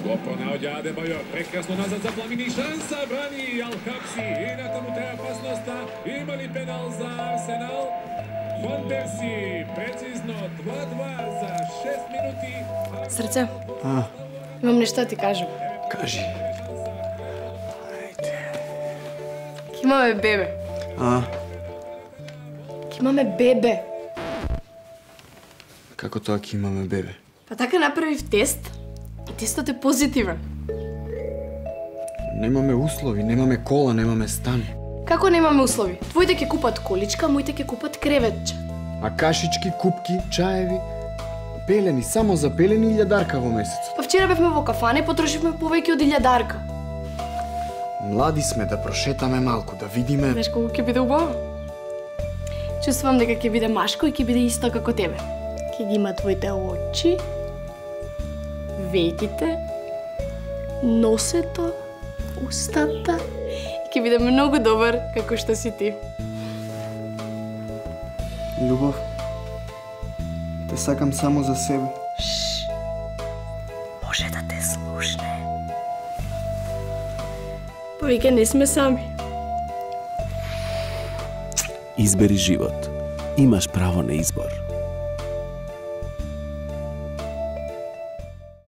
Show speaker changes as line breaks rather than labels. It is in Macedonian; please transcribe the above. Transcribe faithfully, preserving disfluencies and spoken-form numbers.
Lopta naođa Adebayor, prekrasno nazad za Flamini, šansa, brani Al-Hapsi i nakon te opasnosta, ima li penal za Arsenal? Van Persie, precizno dva dva za šest minuti.
Srce,
A,
imam nešto da ti kažem.
kaži.
Imаме bebe.
A,
Imаме bebe.
kako to ako imаме bebe?
Pa така направив тест и тестот е позитивен.
Немаме услови, немаме кола, немаме стан.
Како немаме услови? Твоите ќе купат количка, моите ќе купат креветче.
А кашички, купки, чаеви, пелени, само за пелени илјадарка во месецот.
Па вчера бевме во кафане и потрошивме повеќе од илјадарка.
Млади сме да прошетаме малку, да видиме...
Знаеш колку ќе биде убаво? Чувствувам дека ќе биде машко и ќе биде исто како тебе. Ќе ги има твоите очи, веките, носето, устата и ќе биде многу добар како што си ти.
Љубов, те сакам само за себе.
Може да те слушне. Повеќе не сме сами.
Избери живот. Имаш право на избор.